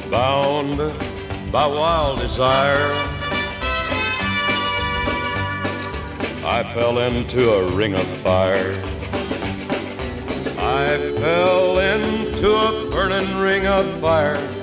bound by wild desire. I fell into a ring of fire. I fell into a burning ring of fire.